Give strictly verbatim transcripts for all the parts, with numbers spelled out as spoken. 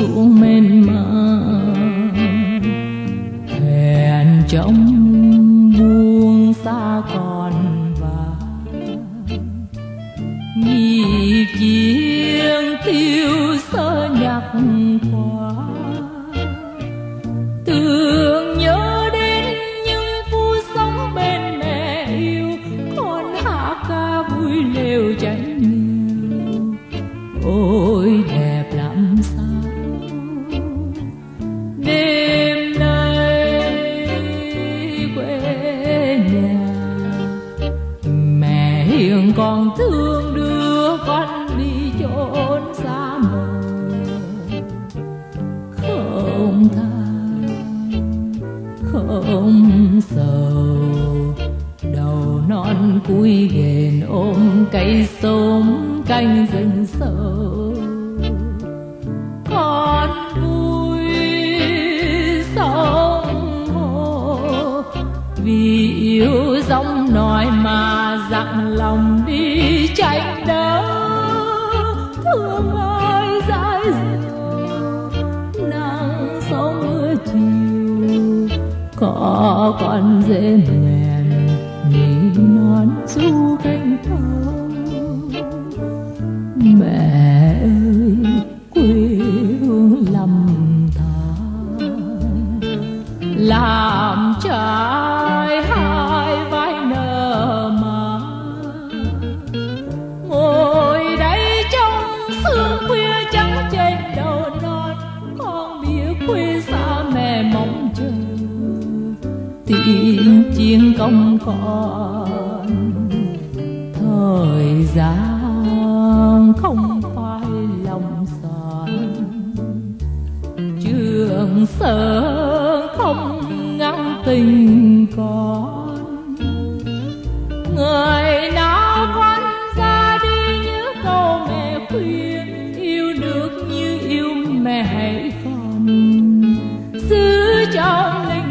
xuống mênh mang, hẹn trong buông xa còn vàng, nhịp chiêng tiêu sơ nhạc qua, tưởng nhớ đến những phút sống bên mẹ yêu, con hát ca vui lều cháy nhiều. Ôi đẹp lắm sao đêm nay quê nhà, mẹ hiền còn thương đưa con đi chốn xa mờ, không than không sầu, đầu non cúi ghền ôm cây sống canh rừng sâu. Con vui sống hồ vì yêu giọng nói mà dặn lòng đi tranh đấu, thương ai dãi dầu nắng sóng mưa chiều, có con dễ mèn nỉ non du cánh thâu. Mẹ ơi quê hương lầm than, làm trái hai vai nở mà, ngồi đây trong sương khuya trắng trên đầu non, con biết quê xa mẹ mong chờ tiếng chiêng công con. Thời gian không phải lòng son, trường sơn không ngăn tình con. Người nào con ra đi nhớ câu mẹ khuyên, yêu nước như yêu mẹ hãy còn giữ trong linh.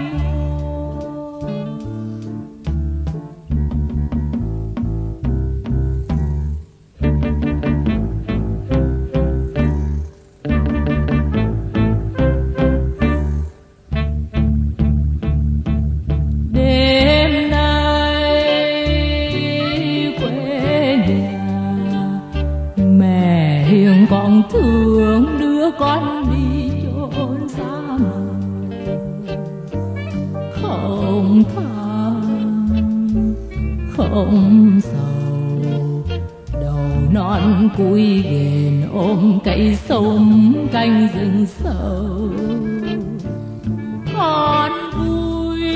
Còn thương đưa con đi chốn xa mờ, không than không sầu, đầu non cúi ghền ôm cây sống canh rừng sâu. Con vui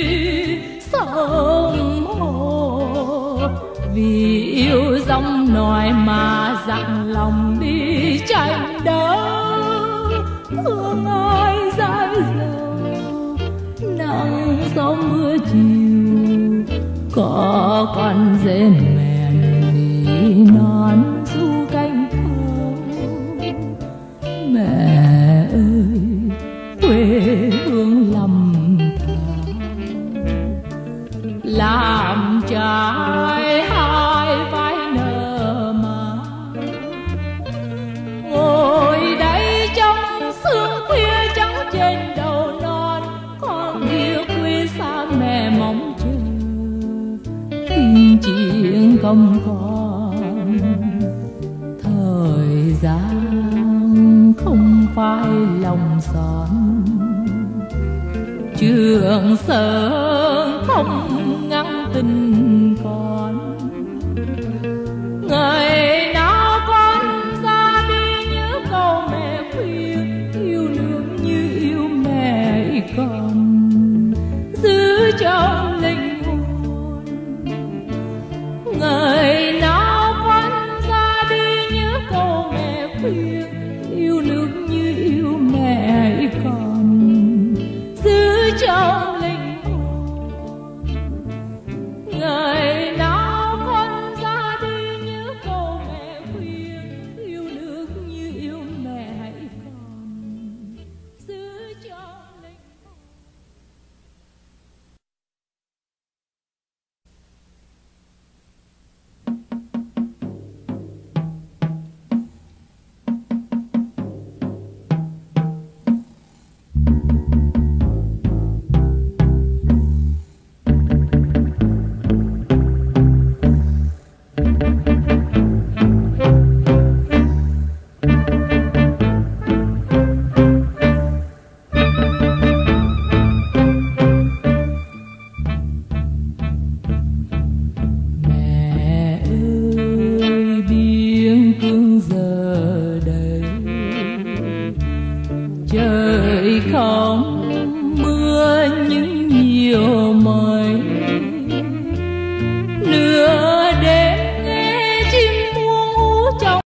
sống hồ vì yêu giọng nói mà dặn lòng đi tranh đấu, thương ai dãi dầu nắng gió mưa chiều, có con dễ mèn nỉ non du cánh thâu. Mẹ ơi quê hương lầm than, làm trái hai vai nở mà, ngồi đây trong sương khuya trắng trên đầu non, con yêu quê xa mẹ mong chờ tiếng chiêng công con. Thời gian không phải lòng son, trường sơn không ngăn tình con. Ngày nào con ra đi nhớ câu mẹ khuyên, yêu nước như yêu mẹ con.